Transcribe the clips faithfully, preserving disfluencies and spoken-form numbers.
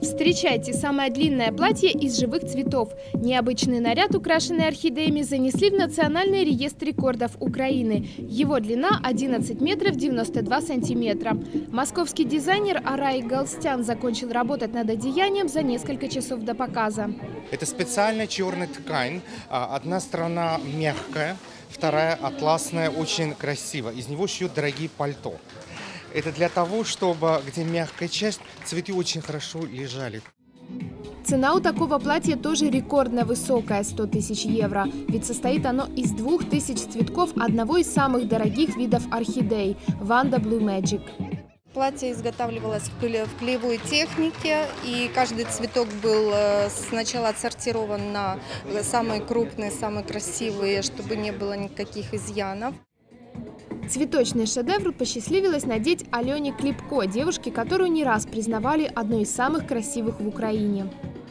Встречайте, самое длинное платье из живых цветов. Необычный наряд, украшенный орхидеями, занесли в Национальный реестр рекордов Украины. Его длина одиннадцать метров девяносто два сантиметра. Московский дизайнер Арай Галстян закончил работать над одеянием за несколько часов до показа. Это специальная черная ткань. Одна сторона мягкая, вторая атласная, очень красивая. Из него шьют дорогие пальто. Это для того, чтобы, где мягкая часть, цветы очень хорошо лежали. Цена у такого платья тоже рекордно высокая – сто тысяч евро. Ведь состоит оно из двух тысяч цветков одного из самых дорогих видов орхидей – Vanda Blue Magic. Платье изготавливалось в клеевой технике, и каждый цветок был сначала отсортирован на самые крупные, самые красивые, чтобы не было никаких изъянов. Цветочный шедевр посчастливилось надеть Алене Клипко, девушке, которую не раз признавали одной из самых красивых в Украине.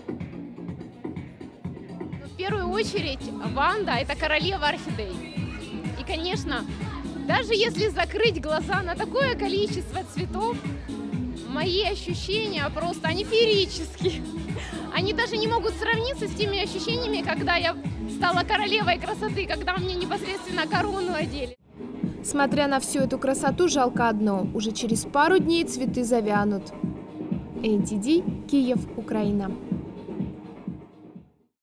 В первую очередь, Ванда – это королева орхидей. И, конечно, даже если закрыть глаза на такое количество цветов, мои ощущения просто они феерические. Они даже не могут сравниться с теми ощущениями, когда я стала королевой красоты, когда мне непосредственно корону одели. Смотря на всю эту красоту, жалко одно – уже через пару дней цветы завянут. эн ти ди, Киев, Украина.